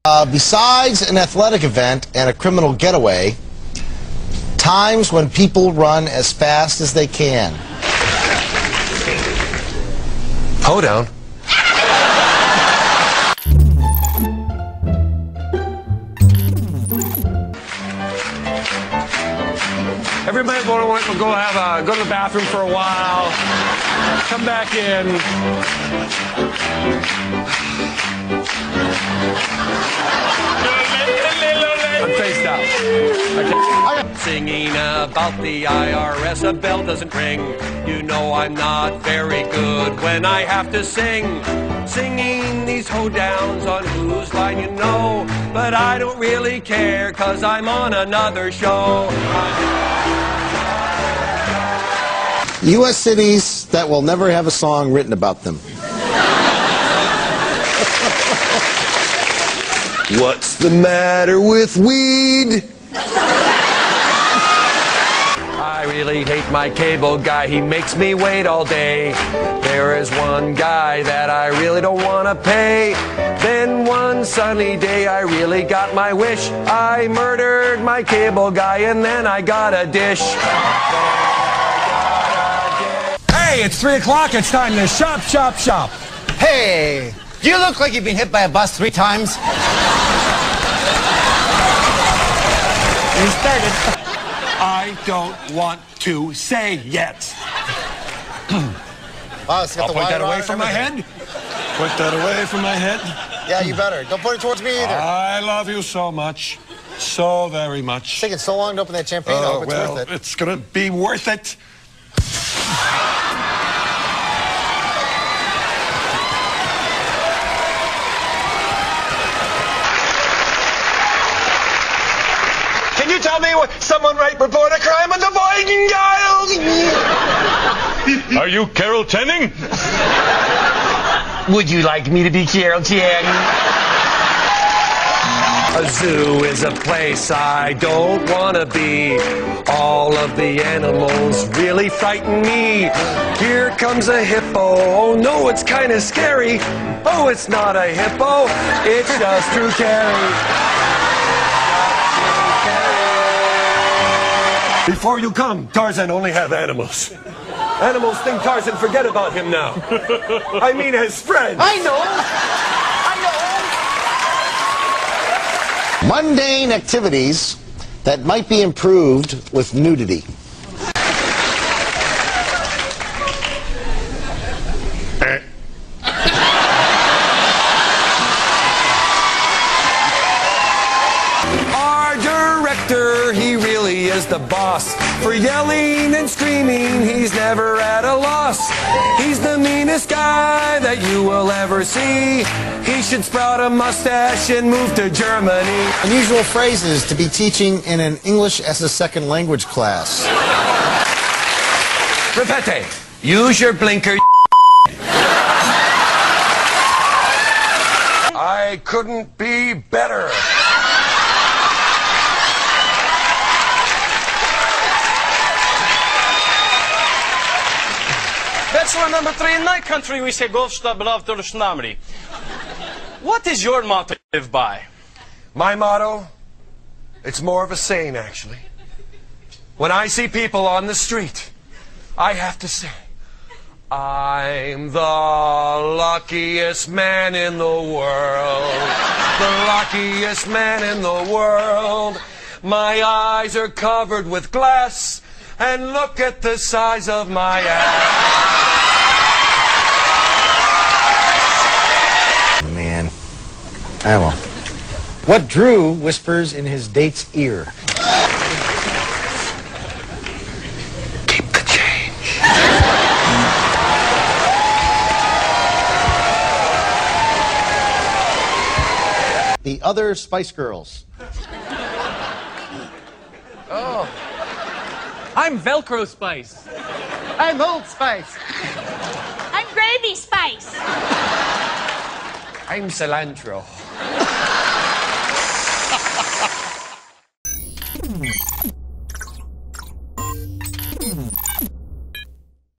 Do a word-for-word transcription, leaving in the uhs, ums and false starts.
Uh, besides an athletic event and a criminal getaway, times when people run as fast as they can. Hoedown. Everybody go to go have a go to the bathroom for a while. Come back in. I'm face down. Okay. Singing about the I R S, a bell doesn't ring. You know I'm not very good when I have to sing. Singing these hoedowns on Whose Line You Know. But I don't really care, cause I'm on another show. U S cities that will never have a song written about them. What's the matter with weed? I really hate my cable guy. He makes me wait all day. There is one guy that I really don't want to pay. Then one sunny day I really got my wish. I murdered my cable guy and then I got a dish. Hey, it's three o'clock. It's time to shop, shop, shop. Hey, do you look like you've been hit by a bus three times? You started. I don't want to say yet. Wow, it's got I'll the point that wire away on from and my head. Point that away from my head. Yeah, you better. Don't point it towards me either. I love you so much. So very much. It's taking so long to open that champagne. I Oh, hope it's well, worth it. it's going to be worth it. Can you tell me what someone write report a crime on the Viking Isles? Are you Carol Channing? Would you like me to be Carol Channing? A zoo is a place I don't want to be. All of the animals really frighten me. Here comes a hippo. Oh no, it's kind of scary. Oh, it's not a hippo. It's just Drew Carey. Before you come, Tarzan only have animals. Animals think Tarzan forget about him now. I mean his friends. I know. I Mundane activities that might be improved with nudity. Our director, he really is the boss. For yelling and screaming, he's never at a loss. He's the meanest guy that you will ever see. He should sprout a mustache and move to Germany. Unusual phrases to be teaching in an English as a second language class. Repete. Use your blinker. I couldn't be better. Bachelor number three, in my country we say Golfstab beloved Namri. What is your motto to live by? My motto? It's more of a saying, actually. When I see people on the street, I have to say, I'm the luckiest man in the world. The luckiest man in the world. My eyes are covered with glass, and look at the size of my ass. Man. I will. What Drew whispers in his date's ear. Keep the change. The other Spice Girls. Oh. I'm Velcro Spice. I'm Old Spice. I'm Gravy Spice. I'm cilantro.